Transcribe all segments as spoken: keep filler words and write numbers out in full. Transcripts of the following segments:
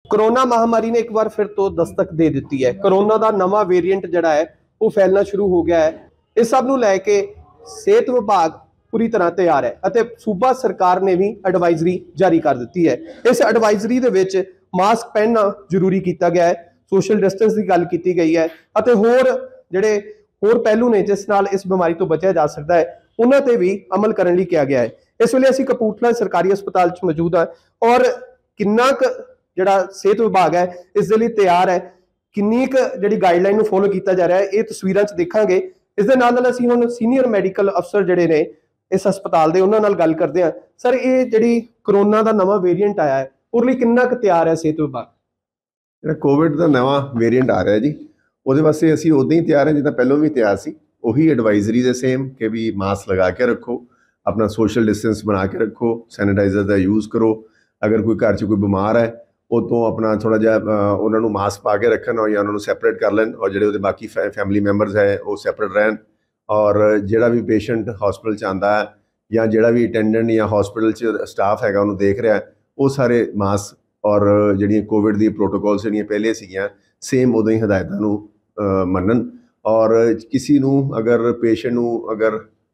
Corona महामारी ने एक बार फिर तो दस्तक दे दी है। कोरोना का नवा वेरिएंट जड़ा है वो फैलना शुरू हो गया है। इस सब ਨੂੰ ਲੈ ਕੇ ਸਿਹਤ विभाग पूरी तरह तैयार है ਅਤੇ सूबा सरकार ने भी एडवाइजरी जारी कर दी है। इस एडवाइजरी ਦੇ ਵਿੱਚ मास्क पहनना जरूरी किया गया है, सोशल डिस्टेंस की गल की गई है ਅਤੇ ਹੋਰ ਜਿਹੜੇ ਹੋਰ ਪਹਿਲੂ ਨੇ ਜਿਸ ਨਾਲ ਇਸ ਬਿਮਾਰੀ ਤੋਂ ਬਚਿਆ ਜਾ ਸਕਦਾ ਹੈ ਉਹਨਾਂ ਤੇ ਵੀ ਅਮਲ ਕਰਨ ਲਈ ਕਿਹਾ ਗਿਆ ਹੈ। ਇਸ ਵੇਲੇ ਅਸੀਂ ਕਪੂਰਥਲਾ ਸਰਕਾਰੀ ਹਸਪਤਾਲ 'ਚ ਮੌਜੂਦ ਹਾਂ ਔਰ ਕਿੰਨਾ ਕੁ ਜਿਹੜਾ ਸਿਹਤ ਵਿਭਾਗ ਹੈ ਇਸ ਦੇ ਲਈ ਤਿਆਰ ਹੈ, ਕਿੰਨੀ ਕੁ ਜਿਹੜੀ ਗਾਈਡਲਾਈਨ ਨੂੰ ਫੋਲੋ ਕੀਤਾ ਜਾ ਰਿਹਾ ਹੈ ਇਹ ਤਸਵੀਰਾਂ 'ਚ ਦੇਖਾਂਗੇ। ਇਸ ਦੇ ਨਾਲ ਨਾਲ ਅਸੀਂ ਹੁਣ ਸੀਨੀਅਰ ਮੈਡੀਕਲ ਅਫਸਰ ਜਿਹੜੇ ਨੇ ਇਸ ਹਸਪਤਾਲ ਦੇ ਉਹਨਾਂ ਨਾਲ ਗੱਲ ਕਰਦੇ ਹਾਂ। ਸਰ, ਇਹ ਜਿਹੜੀ ਕਰੋਨਾ ਦਾ ਨਵਾਂ ਵੇਰੀਐਂਟ ਆਇਆ ਹੈ ਉਹਦੇ ਲਈ ਕਿੰਨਾ ਕੁ ਤਿਆਰ ਹੈ ਸਿਹਤ ਵਿਭਾਗ? ਜਿਹੜਾ ਕੋਵਿਡ ਦਾ ਨਵਾਂ ਵੇਰੀਐਂਟ ਆ ਰਿਹਾ ਜੀ ਉਹਦੇ ਵਾਸਤੇ ਅਸੀਂ ਉਦਾਂ ਹੀ ਤਿਆਰ ਹਾਂ ਜਿੱਦਾਂ ਪਹਿਲਾਂ ਵੀ ਤਿਆਰ ਸੀ। ਉਹੀ ਐਡਵਾਈਜ਼ਰੀ ਦੇ ਸੇਮ ਕਿ ਵੀ ਮਾਸਕ ਲਗਾ ਕੇ ਰੱਖੋ, ਆਪਣਾ ਸੋਸ਼ਲ ਡਿਸਟੈਂਸ ਬਣਾ ਕੇ ਰੱਖੋ, ਸੈਨੀਟਾਈਜ਼ਰ ਦਾ ਯੂਜ਼ ਕਰੋ। ਅਗਰ ਕੋਈ ਘਰ 'ਚ ਕੋਈ ਬਿਮਾਰ ਹੈ ਉਹ ਤੋਂ ਆਪਣਾ ਥੋੜ੍ਹਾ ਜਿਹਾ ਉਹਨਾਂ ਨੂੰ ਮਾਸਕ ਪਾ ਕੇ ਰੱਖਣ ਔਰ ਜਾਂ ਉਹਨਾਂ ਨੂੰ ਸੈਪਰੇਟ ਕਰ ਲੈਣ ਔਰ ਜਿਹੜੇ ਉਹਦੇ ਬਾਕੀ ਫੈ ਫੈਮਿਲੀ ਮੈਂਬਰਸ ਹੈ ਉਹ ਸੈਪਰੇਟ ਰਹਿਣ। ਔਰ ਜਿਹੜਾ ਵੀ ਪੇਸ਼ੈਂਟ ਹਸਪੀਟਲ 'ਚ ਆਉਂਦਾ ਹੈ ਜਾਂ ਜਿਹੜਾ ਵੀ ਅਟੈਂਡੈਂਟ ਜਾਂ ਹਸਪੀਟਲ 'ਚ ਸਟਾਫ ਹੈਗਾ ਉਹਨੂੰ ਦੇਖ ਰਿਹਾ ਉਹ ਸਾਰੇ ਮਾਸਕ ਔਰ ਜਿਹੜੀਆਂ ਕੋਵਿਡ ਦੀ ਪ੍ਰੋਟੋਕੋਲਸ ਜਿਹੜੀਆਂ ਪਹਿਲੇ ਸੀਗੀਆਂ ਸੇਮ ਉਦੋਂ ਹੀ ਹਦਾਇਤਾਂ ਨੂੰ ਮੰਨਣ। ਔਰ ਕਿਸੇ ਨੂੰ ਅਗਰ ਪੇਸ਼ੈਂਟ ਨੂੰ ਅਗਰ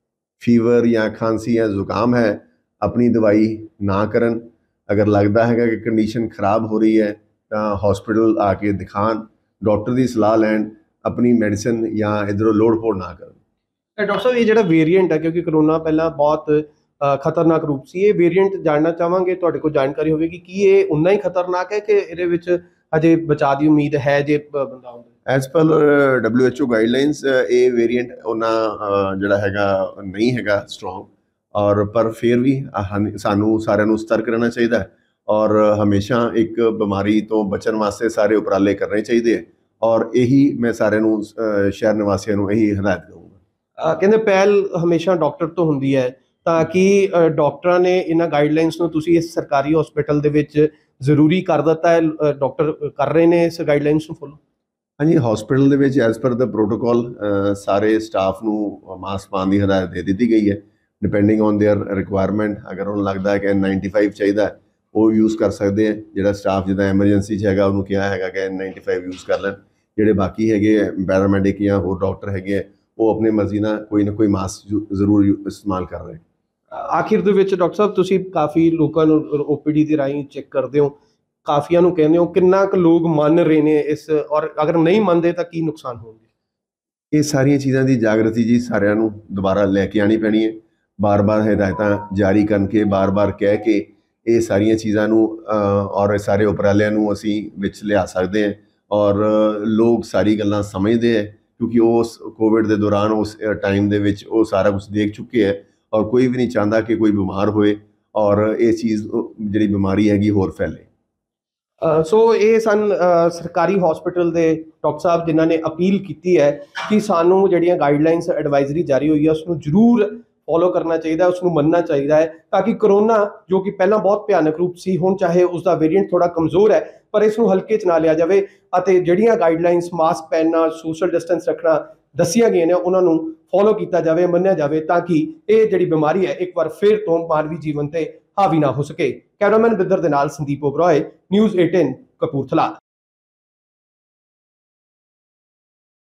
ਫੀਵਰ ਜਾਂ ਖਾਂਸੀ ਜਾਂ ਜ਼ੁਕਾਮ ਹੈ ਆਪਣੀ ਦਵਾਈ ਨਾ ਕਰਨ। ਅਗਰ ਲੱਗਦਾ ਹੈਗਾ ਕਿ ਕੰਡੀਸ਼ਨ ਖਰਾਬ ਹੋ ਰਹੀ ਹੈ ਤਾਂ ਹਸਪੀਟਲ ਆ ਕੇ ਦਿਖਾਣ, ਡਾਕਟਰ ਦੀ ਸਲਾਹ ਲੈਣ, ਆਪਣੀ ਮੈਡੀਸਨ ਜਾਂ ਇੱਧਰੋਂ ਲੋੜ ਪੋੜ ਨਾ ਕਰਨ। ਡਾਕਟਰ ਸਾਹਿਬ, ਇਹ ਜਿਹੜਾ ਵੇਰੀਐਂਟ ਹੈ ਕਿਉਂਕਿ ਕਰੋਨਾ ਪਹਿਲਾਂ ਬਹੁਤ ਖਤਰਨਾਕ ਰੂਪ ਸੀ, ਇਹ ਵੇਰੀਐਂਟ ਜਾਣਨਾ ਚਾਹਾਂਗੇ ਤੁਹਾਡੇ ਕੋਲ ਜਾਣਕਾਰੀ ਹੋਵੇਗੀ ਕਿ ਇਹ ਉਨਾ ਹੀ ਖਤਰਨਾਕ ਹੈ ਕਿ ਇਹਦੇ ਵਿੱਚ ਅਜੇ ਬਚਾਅ ਦੀ ਉਮੀਦ ਹੈ ਜੇ ਬੰਦਾ ਹੁੰਦਾ? As per W H O guidelines ਇਹ ਵੇਰੀਐਂਟ ਉਹਨਾਂ ਜਿਹੜਾ ਹੈਗਾ ਨਹੀਂ ਹੈਗਾ ਸਟਰੋਂਗ। ਔਰ ਪਰ ਫਿਰ ਵੀ ਸਾਨੂੰ ਸਾਰਿਆਂ ਨੂੰ ਸਤਰਕ ਰਹਿਣਾ ਚਾਹੀਦਾ ਹੈ ਔਰ ਹਮੇਸ਼ਾ ਇੱਕ ਬਿਮਾਰੀ ਤੋਂ ਬਚਣ ਵਾਸਤੇ ਸਾਰੇ ਉਪਰਾਲੇ ਕਰਨੇ ਚਾਹੀਦੇ ਹੈ। ਔਰ ਇਹੀ ਮੈਂ ਸਾਰਿਆਂ ਨੂੰ ਸ਼ਹਿਰ ਨਿਵਾਸੀਆਂ ਨੂੰ ਇਹੀ ਹਦਾਇਤ ਕਰਾਂਗਾ। ਕਹਿੰਦੇ ਪਹਿਲ ਹਮੇਸ਼ਾ ਡਾਕਟਰ ਤੋਂ ਹੁੰਦੀ ਹੈ, ਤਾਂ ਕਿ ਡਾਕਟਰਾਂ ਨੇ ਇਹਨਾਂ ਗਾਈਡਲਾਈਨਸ ਨੂੰ ਤੁਸੀਂ ਇਸ ਸਰਕਾਰੀ ਹਸਪੀਟਲ ਦੇ ਵਿੱਚ ਜ਼ਰੂਰੀ ਕਰ ਦਿੱਤਾ ਹੈ? ਡਾਕਟਰ ਕਰ ਰਹੇ ਨੇ ਇਸ ਗਾਈਡਲਾਈਨਸ ਨੂੰ ਫੋਲੋ? ਹਾਂਜੀ, ਹਸਪੀਟਲ ਦੇ ਵਿੱਚ ਐਜ਼ ਪਰ ਦਾ ਪ੍ਰੋਟੋਕੋਲ ਸਾਰੇ ਸਟਾਫ ਨੂੰ ਮਾਸਕ ਪਾਉਣ ਦੀ ਹਦਾਇਤ ਦੇ ਦਿੱਤੀ ਗਈ ਹੈ ਡਿਪੈਂਡਿੰਗ ਔਨ ਦੇਅਰ ਰਿਕੁਆਇਰਮੈਂਟ। ਅਗਰ ਉਹਨੂੰ ਲੱਗਦਾ ਹੈ ਕਿ ਐਨ ਨਾਈਨਟੀ ਫਾਈਵ ਚਾਹੀਦਾ ਉਹ ਯੂਜ਼ ਕਰ ਸਕਦੇ ਹੈ। ਜਿਹੜਾ ਸਟਾਫ ਜਿੱਦਾਂ ਐਮਰਜੈਂਸੀ 'ਚ ਹੈਗਾ ਉਹਨੂੰ ਕਿਹਾ ਹੈਗਾ ਕਿ ਐਨ ਨਾਈਨਟੀ ਫਾਈਵ ਯੂਜ਼ ਕਰ ਲੈਣ। ਜਿਹੜੇ ਬਾਕੀ ਹੈਗੇ ਪੈਰਾਮੈਡਿਕ ਜਾਂ ਹੋਰ ਡਾਕਟਰ ਹੈਗੇ ਉਹ ਆਪਣੀ ਮਰਜ਼ੀ ਨਾਲ ਕੋਈ ਨਾ ਕੋਈ ਮਾਸਕ ਜ਼ਰੂਰ ਇਸਤੇਮਾਲ ਕਰ ਰਹੇ। ਆਖਿਰ ਦੇ ਵਿੱਚ ਡਾਕਟਰ ਸਾਹਿਬ, ਤੁਸੀਂ ਕਾਫੀ ਲੋਕਾਂ ਨੂੰ ਓ ਪੀ ਡੀ ਦੇ ਰਾਹੀਂ ਚੈੱਕ ਕਰਦੇ ਹੋ, ਕਾਫੀਆਂ ਨੂੰ ਕਹਿੰਦੇ ਹੋ, ਕਿੰਨਾ ਕੁ ਲੋਕ ਮੰਨ ਰਹੇ ਨੇ ਇਸ, ਔਰ ਅਗਰ ਨਹੀਂ ਮੰਨਦੇ ਤਾਂ ਕੀ ਨੁਕਸਾਨ ਹੋਣਗੇ? ਇਹ ਸਾਰੀਆਂ ਚੀਜ਼ਾਂ ਦੀ ਜਾਗਰਤੀ ਜੀ ਸਾਰਿਆਂ ਨੂੰ ਦੁਬਾਰਾ ਲੈ ਕੇ ਆਉਣੀ ਪੈਣੀ ਹੈ। ਬਾਰ-ਬਾਰ ਹਦਾਇਤਾਂ ਜਾਰੀ ਕਰਕੇ ਬਾਰ-ਬਾਰ ਕਹਿ ਕੇ ਇਹ ਸਾਰੀਆਂ ਚੀਜ਼ਾਂ ਨੂੰ ਔਰ ਸਾਰੇ ਉਪਰਾਲਿਆਂ ਨੂੰ ਅਸੀਂ ਵਿੱਚ ਲਿਆ ਸਕਦੇ ਹਾਂ। ਔਰ ਲੋਕ ਸਾਰੀ ਗੱਲਾਂ ਸਮਝਦੇ ਹੈ ਕਿਉਂਕਿ ਉਸ ਕੋਵਿਡ ਦੇ ਦੌਰਾਨ ਉਸ ਟਾਈਮ ਦੇ ਵਿੱਚ ਉਹ ਸਾਰਾ ਕੁਝ ਦੇਖ ਚੁੱਕੇ ਹੈ ਔਰ ਕੋਈ ਵੀ ਨਹੀਂ ਚਾਹੁੰਦਾ ਕਿ ਕੋਈ ਬਿਮਾਰ ਹੋਏ ਔਰ ਇਹ ਚੀਜ਼ ਜਿਹੜੀ ਬਿਮਾਰੀ ਹੈਗੀ ਹੋਰ ਫੈਲੇ। ਸੋ ਇਹ ਸਨ ਸਰਕਾਰੀ ਹਸਪੀਟਲ ਦੇ ਡਾਕਟਰ ਸਾਹਿਬ ਜਿਨ੍ਹਾਂ ਨੇ ਅਪੀਲ ਕੀਤੀ ਹੈ ਕਿ ਸਾਨੂੰ ਜਿਹੜੀਆਂ ਗਾਈਡਲਾਈਨਸ ਐਡਵਾਈਜ਼ਰੀ ਜਾਰੀ ਹੋਈ ਹੈ ਉਸ ਨੂੰ ਜ਼ਰੂਰ ਫੋਲੋ ਕਰਨਾ ਚਾਹੀਦਾ, ਉਸ ਨੂੰ ਮੰਨਣਾ ਚਾਹੀਦਾ ਹੈ ਤਾਂ ਕਿ ਕਰੋਨਾ ਜੋ ਕਿ ਪਹਿਲਾਂ ਬਹੁਤ ਭਿਆਨਕ ਰੂਪ ਸੀ, ਹੁਣ ਚਾਹੇ ਉਸ ਦਾ ਵੇਰੀਐਂਟ ਥੋੜਾ ਕਮਜ਼ੋਰ ਹੈ ਪਰ ਇਸ ਨੂੰ ਹਲਕੇ 'ਚ ਨਾ ਲਿਆ ਜਾਵੇ ਅਤੇ ਜਿਹੜੀਆਂ ਗਾਈਡਲਾਈਨਸ ਮਾਸਕ ਪਹਿਨਣਾ, ਸੋਸ਼ਲ ਡਿਸਟੈਂਸ ਰੱਖਣਾ ਦੱਸੀਆਂ ਗਈਆਂ ਨੇ ਉਹਨਾਂ ਨੂੰ ਫੋਲੋ ਕੀਤਾ ਜਾਵੇ, ਮੰਨਿਆ ਜਾਵੇ ਤਾਂ ਕਿ ਇਹ ਜਿਹੜੀ ਬਿਮਾਰੀ ਹੈ ਇੱਕ ਵਾਰ ਫਿਰ ਤੋਂ ਮਾਨਵੀ ਜੀਵਨ ਤੇ ਹਾਵੀ ਨਾ ਹੋ ਸਕੇ। ਕੈਮਰਾਮੈਨ ਬਿੱਦਰ ਦੇ ਨਾਲ ਸੰਦੀਪ ਓਬਰਾਏ, ਨਿਊਜ਼ ਏਟੀਨ ਕਪੂਰਥਲਾ।